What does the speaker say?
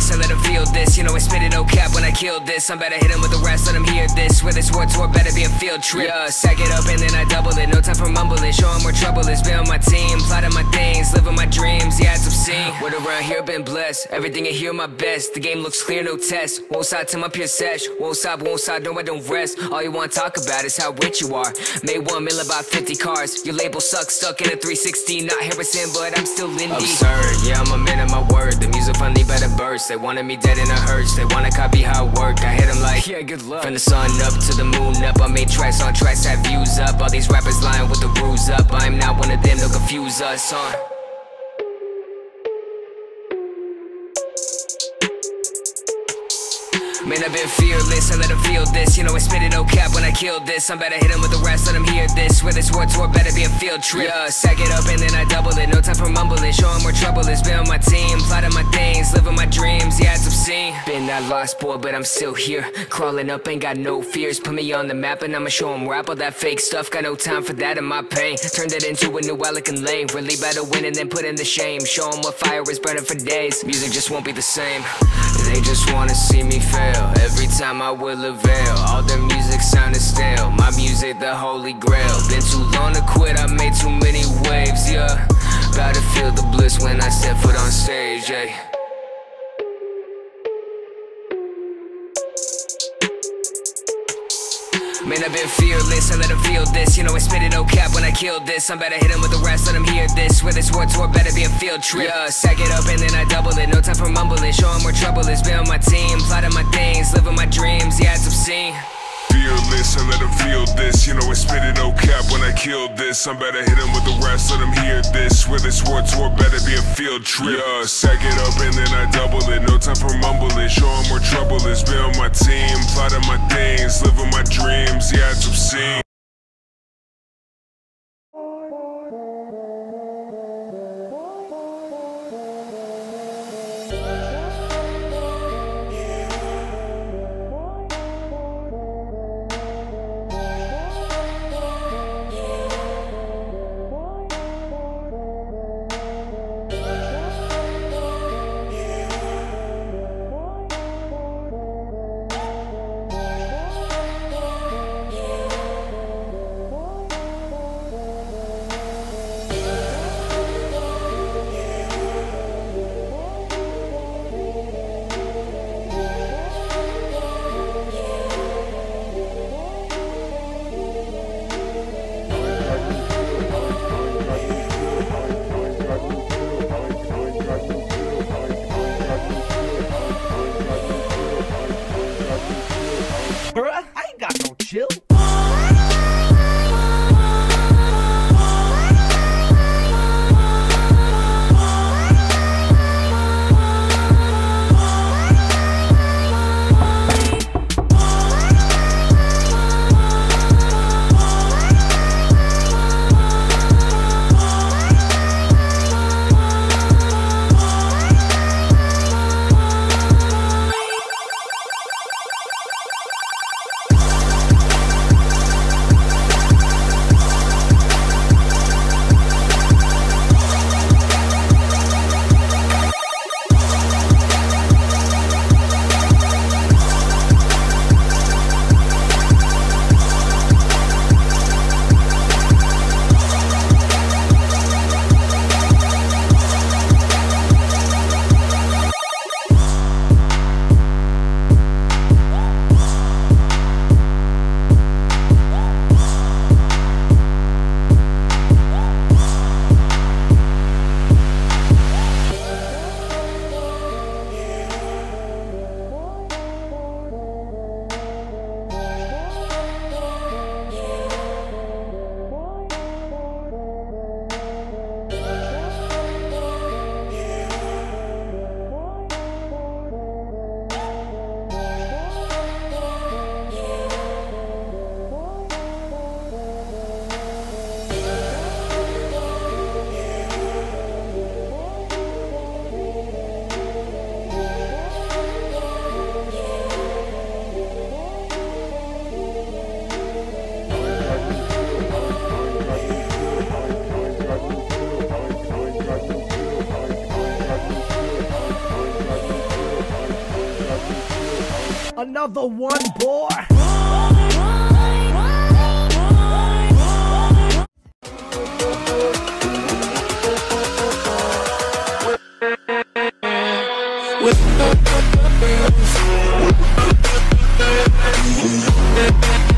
fearless, I let them feel this. You know I spit it no cap when I kill this. I'm better hit them with the rest, let them hear this. Where this war tour better be a field trip. Yeah, sack it up and then I double it. No time for mumbling, show them where trouble is. Be on my team, plotting my things, living my dreams. Yeah, it's obscene. Word around here been blessed. Everything I hear my best. The game looks clear, no test. Won't stop till my pure sesh. Won't stop, no I don't rest. All you wanna talk about is how rich you are. Made 1 million, about 50 cars. Your label sucks, stuck in a 360. Not Harrison, but I'm still indie. Absurd, yeah, I'm a man of my word. The music finally better burst. They wanted me dead in a hearse. They wanna copy how I work. I hit them like, yeah, good luck. From the sun up to the moon up. I made tracks on tracks, had views up. All these rappers lying with the rules up. I'm not one of them, they'll confuse us, Man, I've been fearless, I let them feel this. You know I spit it no cap when I kill this. I'm better hit them with the rest, let them hear this. Where this war tour better be a field trip. Yeah, sack it up and then I double it. No time for mumbling, show them where trouble is. Be on my team, plotting my things, living my dreams. Yeah, it's obscene. Been that lost boy, but I'm still here. Crawling up, ain't got no fears. Put me on the map and I'ma show them rap. All that fake stuff, got no time for that in my pain. Turned it into a new Alec lane. Really better win and then put in the shame. Show them what fire is burning for days. Music just won't be the same. They just wanna see me fail. Every time I will avail. All their music sounded stale. My music the holy grail. Been too long to quit, I made too many waves, yeah. About to feel the bliss when I step foot on stage, yeah. Man, I've been fearless, I let them feel this. You know I spit it no cap when I kill this. I'm better hit them with the rest, let them hear this. Where this war tour better be a field trip. Yeah, sack it up and then I double it. No time for mumbling, show them where trouble is. Be on my team, plotting my things, living my dreams. Yeah, it's obscene. Fearless, I let them feel this. You know I spit it no cap when I kill this. I'm better hit them with the rest, let them hear this. Where this war tour better be a field trip. Yeah, sack it up and then I double it. No time for mumbling, show them where trouble is. Be on my team, plotting my things, living my dreams. Yeah, it's obscene. Bruh, I ain't got no chill. Another one, boy. With